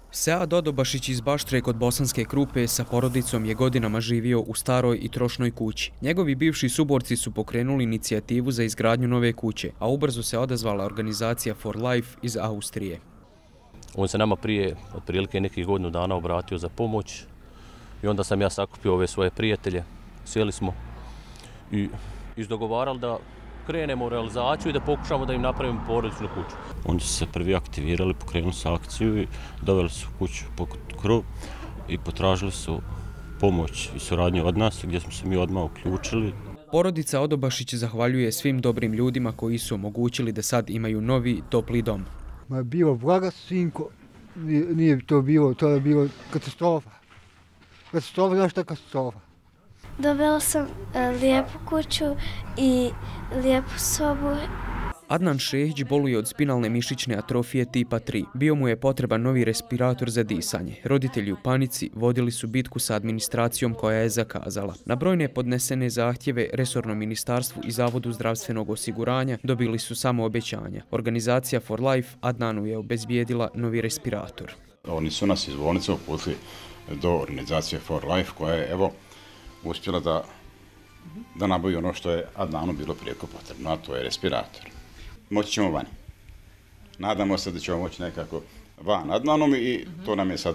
Sead Odobašić iz Baštre kod Bosanske Krupe sa porodicom je godinama živio u staroj i trošnoj kući. Njegovi bivši suborci su pokrenuli inicijativu za izgradnju nove kuće, a ubrzo se odazvala organizacija For Life iz Austrije. On se nama prije otprilike nekih godinu dana obratio za pomoć i onda sam ja sakupio ove svoje prijatelje, sjeli smo i izdogovarali da krenemo u realizaciju i da pokušamo da im napravimo porodičnu kuću. Oni su se prvi aktivirali, pokrenuli su akciju i doveli su kuću pod krov i potražili su pomoć i suradnju od nas gdje smo se mi odmah uključili. Porodica Odobašić zahvaljuje svim dobrim ljudima koji su omogućili da sad imaju novi, topli dom. Bilo blaga sinko, nije to bilo, to je bilo katastrofa. Katastrofa, znaš šta je katastrofa? Dobila sam lijepu kuću i lijepu sobu. Adnan Šehić boluje od spinalne mišićne atrofije tipa 3. Bio mu je potreban novi respirator za disanje. Roditelji u panici vodili su bitku sa administracijom koja je zakazala. Na brojne podnesene zahtjeve resornom ministarstvu i Zavodu zdravstvenog osiguranja dobili su samo obećanja. Organizacija For Life Adnanu je obezbijedila novi respirator. Oni su nas iz bolnice uputili do organizacije For Life koja je uspjela da nabavi ono što je Adnanu bilo prijeko potrebno, a to je respirator. Moći ćemo vani. Nadamo se da ćemo moći nekako van Adnanom i to nam je sad,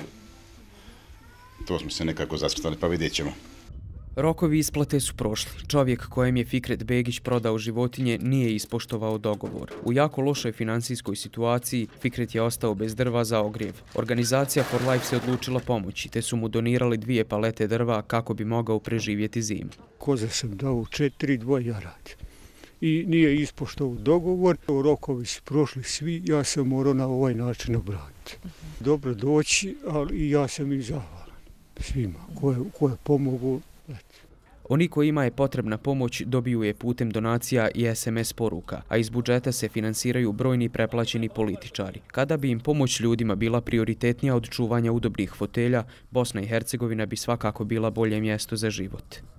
to smo se nekako zacrtali, pa vidjet ćemo. Rokovi isplate su prošli. Čovjek kojem je Fikret Begić prodao životinje nije ispoštovao dogovor. U jako lošoj financijskoj situaciji Fikret je ostao bez drva za ogrjev. Organizacija For Life se odlučila pomoći, te su mu donirali 2 palete drva kako bi mogao preživjeti zimu. Koze sam dao 4 dvojarad i nije ispoštovao dogovor. Rokovi su prošli svi, ja sam morao na ovaj način obraniti. Dobro doći, ali i ja sam i zahvalan svima koje pomogu. Oni kojima je potrebna pomoć dobiju je putem donacija i SMS poruka, a iz budžeta se finansiraju brojni preplaćeni političari. Kada bi im pomoć ljudima bila prioritetnija od čuvanja udobnih fotelja, Bosna i Hercegovina bi svakako bila bolje mjesto za život.